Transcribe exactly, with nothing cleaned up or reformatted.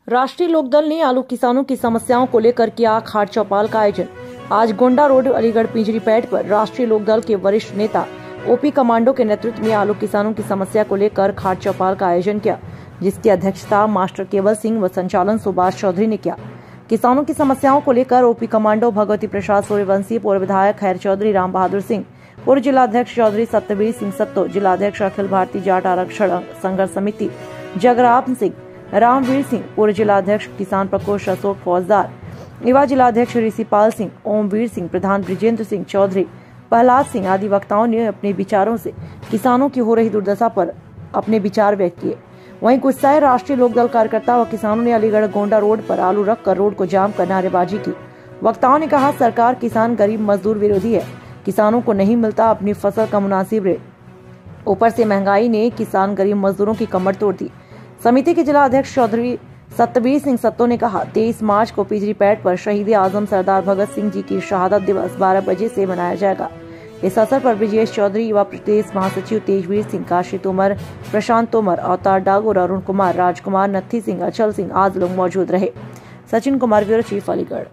राष्ट्रीय लोकदल ने आलू किसानों की समस्याओं को लेकर किया खाट चौपाल का आयोजन। आज गोंडा रोड अलीगढ़ पिंजरी पैठ पर राष्ट्रीय लोकदल के वरिष्ठ नेता ओपी कमांडो के नेतृत्व में आलू किसानों की समस्या को लेकर खाट चौपाल का आयोजन किया, जिसकी अध्यक्षता मास्टर केवल सिंह व संचालन सुभाष चौधरी ने किया। किसानों की समस्याओं को लेकर ओपी कमांडो भगवती प्रसाद सूर्यवंशी, पूर्व विधायक खैर चौधरी, राम बहादुर सिंह, पूर्व जिलाध्यक्ष चौधरी सत्यवीर सिंह सत्तो, जिलाध्यक्ष अखिल भारतीय जाट आरक्षण संघर्ष समिति जगराम सिंह, रामवीर सिंह, पूर्व जिलाध्यक्ष किसान प्रकोष्ठ अशोक फौजदार, युवा जिलाध्यक्ष ऋषिपाल सिंह, ओमवीर सिंह, प्रधान ब्रिजेंद्र सिंह चौधरी, प्रहलाद सिंह आदि वक्ताओं ने अपने विचारों से किसानों की हो रही दुर्दशा पर अपने विचार व्यक्त किए। वहीं गुस्साए राष्ट्रीय लोकदल कार्यकर्ता व किसानों ने अलीगढ़ गोंडा रोड पर आलू रखकर रोड को जाम कर नारेबाजी की। वक्ताओं ने कहा, सरकार किसान गरीब मजदूर विरोधी है, किसानों को नहीं मिलता अपनी फसल का मुनासिब रेट, ऊपर से महंगाई ने किसान गरीब मजदूरों की कमर तोड़ दी। समिति के जिला अध्यक्ष चौधरी सत्यवीर सिंह सत्तो ने कहा, तेईस मार्च को पिंजरी पैठ पर शहीद आजम सरदार भगत सिंह जी की शहादत दिवस बारह बजे से मनाया जाएगा। इस अवसर पर ब्रिजेश चौधरी, युवा प्रदेश महासचिव तेजवीर सिंह, काशी तोमर, प्रशांत तोमर, अवतार डागोर, अरुण कुमार, राजकुमार, नत्थी सिंह, अचल सिंह आदि लोग मौजूद रहे। Sachin Kumar, bureau chief, Aligarh.